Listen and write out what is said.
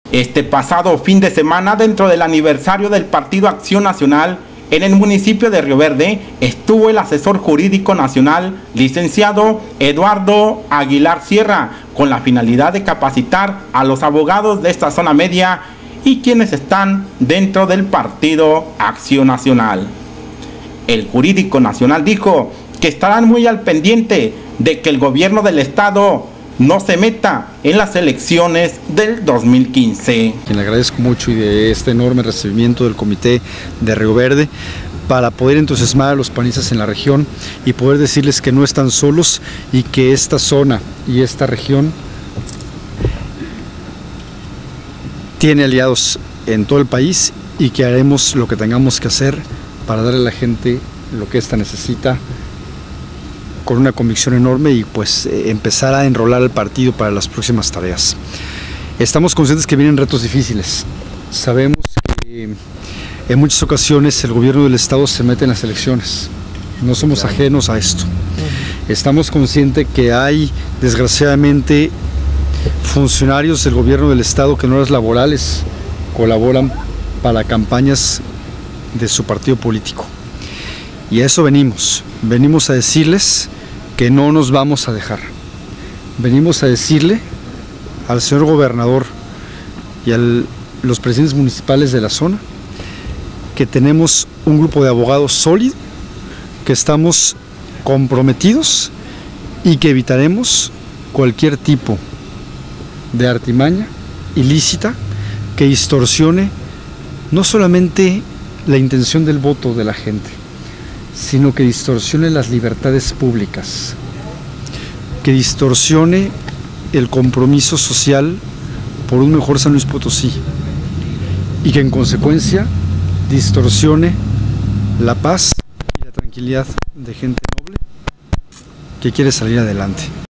Este pasado fin de semana, dentro del aniversario del Partido Acción Nacional, en el municipio de Río Verde, estuvo el asesor jurídico nacional, licenciado Eduardo Aguilar Sierra, con la finalidad de capacitar a los abogados de esta zona media y quienes están dentro del Partido Acción Nacional. El jurídico nacional dijo que estarán muy al pendiente de que el gobierno del estado no se meta en las elecciones del 2015. Le agradezco mucho y de este enorme recibimiento del Comité de Río Verde para poder entusiasmar a los panistas en la región y poder decirles que no están solos y que esta zona y esta región tiene aliados en todo el país y que haremos lo que tengamos que hacer para darle a la gente lo que ésta necesita, con una convicción enorme y pues empezar a enrolar al partido para las próximas tareas. Estamos conscientes que vienen retos difíciles. Sabemos que en muchas ocasiones el gobierno del estado se mete en las elecciones. No somos ajenos a esto. Estamos conscientes que hay, desgraciadamente, funcionarios del gobierno del estado que en horas laborales colaboran para campañas de su partido político. Y a eso venimos a decirles que no nos vamos a dejar. Venimos a decirle al señor gobernador y a los presidentes municipales de la zona que tenemos un grupo de abogados sólido, que estamos comprometidos y que evitaremos cualquier tipo de artimaña ilícita que distorsione no solamente la intención del voto de la gente, sino que distorsione las libertades públicas, que distorsione el compromiso social por un mejor San Luis Potosí y que en consecuencia distorsione la paz y la tranquilidad de gente noble que quiere salir adelante.